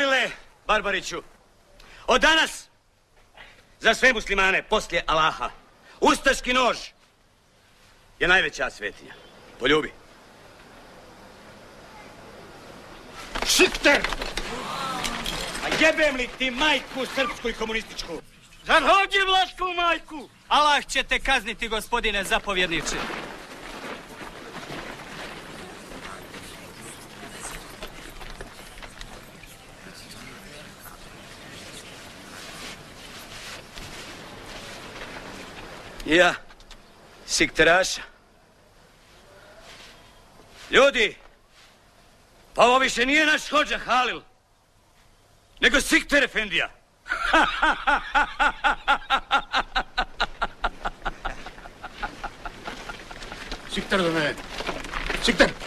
Halile Barbariću, od danas za sve muslimane poslije Allaha ustaški nož je najveća svetinja. Poljubi. Šikter! A jebem li ti majku srpsku i komunističku? Zarođi vlašku majku! Allah će te kazniti, gospodine zapovjedniče. Ja, sikteraša. Ljudi, pa ovo više nije naš hodža Halil, nego Sikter efendija. Sikter do mene. Sikter!